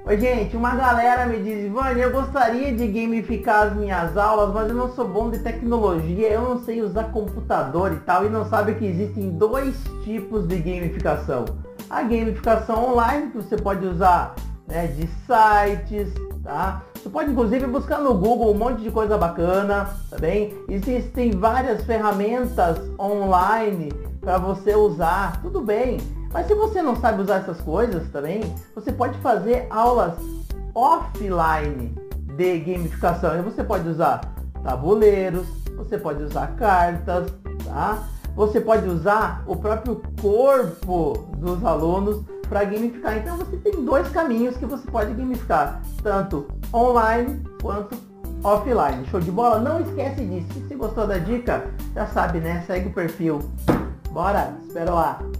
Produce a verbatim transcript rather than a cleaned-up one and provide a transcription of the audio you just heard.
Oi gente, uma galera me diz, Ivani, eu gostaria de gamificar as minhas aulas, mas eu não sou bom de tecnologia, eu não sei usar computador e tal, e não sabe que existem dois tipos de gamificação. A gamificação online, que você pode usar, né, de sites, tá? Você pode inclusive buscar no Google um monte de coisa bacana, tá bem? Existem várias ferramentas online para você usar, tudo bem. Mas se você não sabe usar essas coisas também, você pode fazer aulas offline de gamificação. E você pode usar tabuleiros, você pode usar cartas, tá? Você pode usar o próprio corpo dos alunos para gamificar. Então você tem dois caminhos que você pode gamificar, tanto online quanto offline. Show de bola? Não esquece disso. Se você gostou da dica, já sabe, né? Segue o perfil. Bora, espero lá.